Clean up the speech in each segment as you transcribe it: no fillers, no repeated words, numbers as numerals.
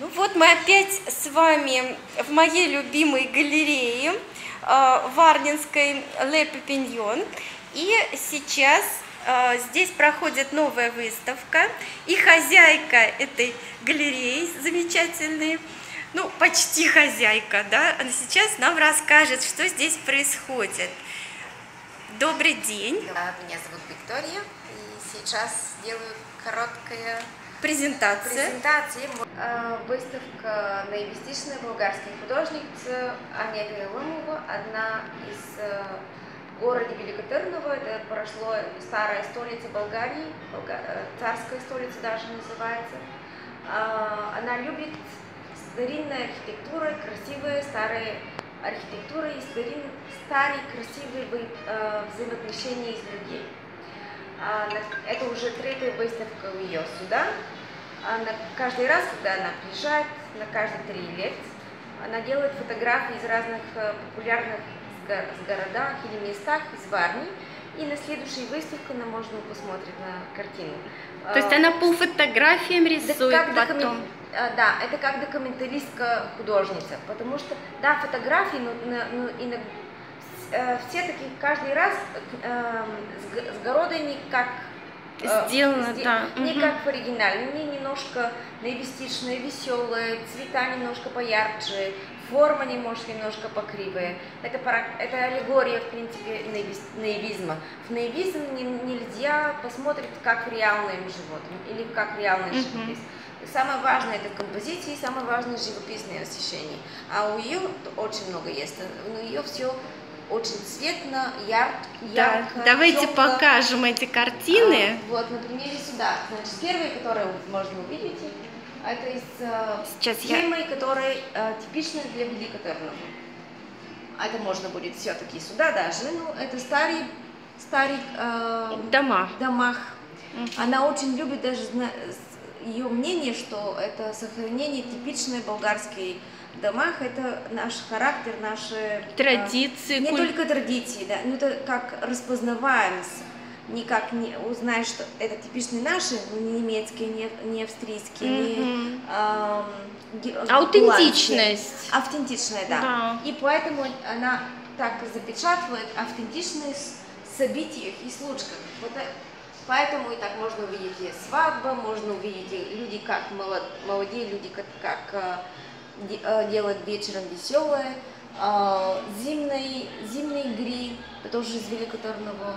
Ну вот мы опять с вами в моей любимой галерее Варнинской Ле Пепиньон. И сейчас здесь проходит новая выставка. И хозяйка этой галереи замечательной, ну почти хозяйка, да, она сейчас нам расскажет, что здесь происходит. Добрый день. Меня зовут Виктория, и сейчас делаю короткая презентация. Выставка наивистичная болгарская художница Анета Ломова, одна из города Велико Търново. Это прошло старая столица Болгарии, царская столица даже называется. Она любит старинную архитектуру, красивые старые архитектура и старые красивые взаимоотношения с людьми. Это уже третья выставка у ее сюда. Каждый раз, когда она приезжает, на каждые 3 лет, она делает фотографии из разных популярных городах или местах из Варни. И на следующей выставке она можно посмотреть на картину. То есть она по фотографиям рисует потом? Да, это как документалистка художница, потому что, да, фотографии, но все такие каждый раз с города не как сделано, да. Не как в оригинале, они немножко наивистичные, веселые, цвета немножко поярче, форма немножко покривая. Это аллегория, в принципе, наивизма. В наивизм нельзя посмотреть как в реальном животном или как реальный живопись. Самое важное это композиции, самое важное живописное освещение. А у ее очень много есть. У нее все очень цветно, ярко. Давайте тёпло. покажем эти картины. Вот, например, сюда. Значит, первые, которые можно увидеть, это из темы, которые типичны для Велико Търново. Это можно будет все-таки сюда даже. Ну, это старые домах. Она очень любит даже ее мнение, что это сохранение типичной болгарской домах, это наш характер, наши традиции. Не только традиции, да, но это как распознаваемость. Никак не узнаешь, что это типичные наши, не немецкие, не австрийские, не аутентичность. Автентичная, да. И поэтому она так запечатывает автентичность в событиях и случаях. Вот, поэтому и так можно увидеть и свадьба, можно увидеть люди, как молодые люди, как делают вечером веселое, зимние игры, тоже из Велико Търново,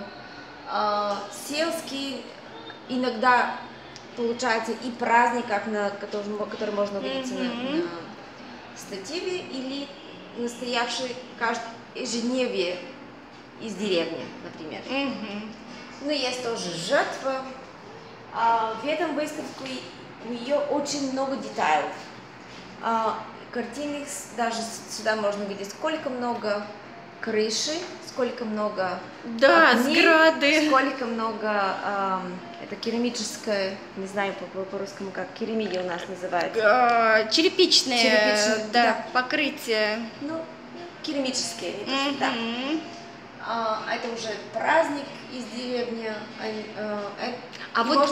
сельские, иногда получается и праздник, который можно увидеть на стативе, или настоящий ежедневие из деревни, например. Ну, есть тоже жертва. В этом выставке у нее очень много деталей. Картины, даже сюда можно видеть, сколько много крыши, сколько много окней, сграды, сколько много, это керамическое, не знаю по-русски, как керамиди у нас называется. Черепичное, да, покрытие. Ну, керамические, да. Это уже праздник из деревни. А вот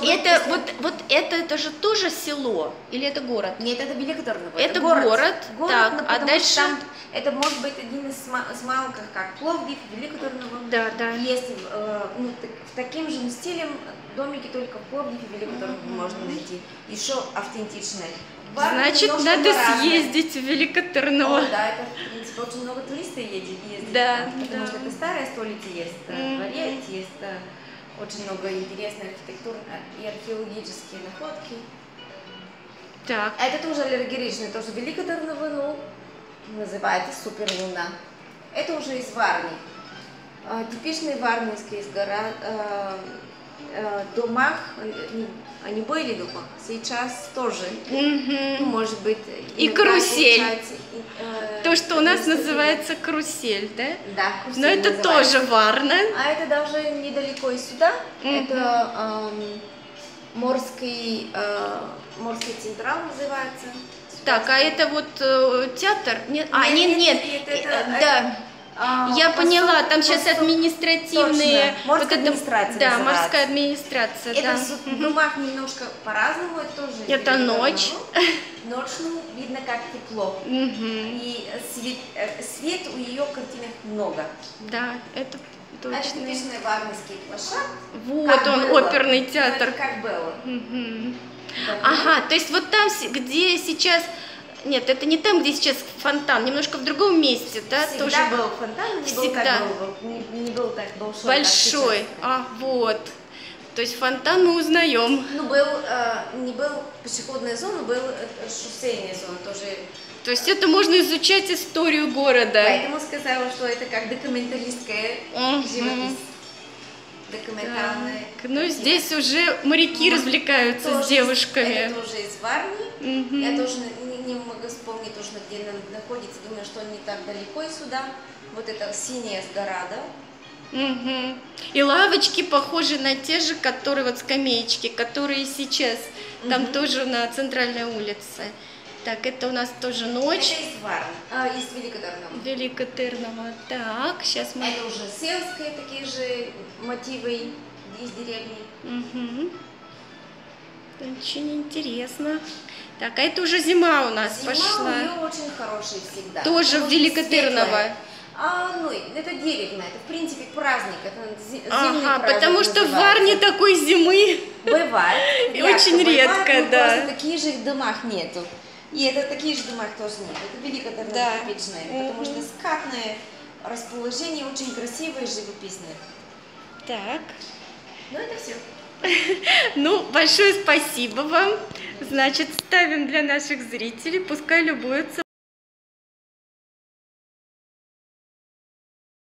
это же тоже село или это город? Нет, это Велико Търново. Это город. Так, а дальше? Там, это может быть один из малых, как Пловдив, Велико Търново. Да. Есть в таким же стилем домики только в Пловдиве и Велико Търново можно найти. Еще автентичные. Значит, надо съездить в Велико Търново. Да, это, в принципе, очень много туристов ездит. Да, потому что это старая столица, есть дворец, есть очень много интересной архитектуры и археологические находки. Так. Это тоже аллегоричный, тоже Велико Търново, ну, называется Суперлуна. Это уже из Варни. Типичные варнинские домах, они были дома, сейчас тоже, может быть. И карусель. То, что у нас называется карусель, да? Да, карусель. Но это тоже Варна. А это даже недалеко и сюда. Это морский централ называется. Так, а это вот театр? Нет, нет. Я поняла, там сейчас посуд. административные... Точно. Морская администрация Да, называется. морская администрация, Это да. в домах немножко по-разному, это тоже... Это ночь. Ночью видно, как тепло. И свет у ее картинах много. Да, это Это точно. типичный варнинский площадь. Вот как он, было. оперный Ну, театр. это как было. Да. Ага, то есть вот там, где сейчас... Нет, это не там, где сейчас фонтан, немножко в другом месте, да? Всегда тоже был фонтан, всегда. не был так большой. Большой. Как сейчас. А, вот. То есть фонтан мы узнаем. Ну, не был пешеходная зона, был шоссейная зона тоже. То есть это можно изучать историю города. Поэтому сказала, что это как документалистская живопись. Документальная. Так, ну, здесь уже моряки развлекаются Тоже с девушками. Это тоже из Варни. Я тоже не могу вспомнить точно, где она находится. Думаю, что не так далеко и сюда. Вот это синяя сгорада. И лавочки похожи на те же, которые вот скамеечки, которые сейчас. Там тоже на центральной улице. Так, это у нас тоже ночь. Это из Варны, из Великотырного. Великотырного. Так, сейчас мы... Это уже сельские такие же мотивы из деревни. Очень интересно. Так, а это уже зима у нас Зима пошла. у нее очень хорошая всегда. Тоже в Очень Великотырного. светлая. Ну, это деревня, это в принципе праздник, это зимний Ага, праздник потому что в называется. Варне такой зимы Бывает. очень редко, но да. Просто таких же в домах нету. И это таких же домах тоже нет. Это Великотырное Да. типичное, потому что скатное расположение очень красивое и живописное. Так. Ну, это все. Ну, большое спасибо вам. Значит, ставим для наших зрителей, пускай любуются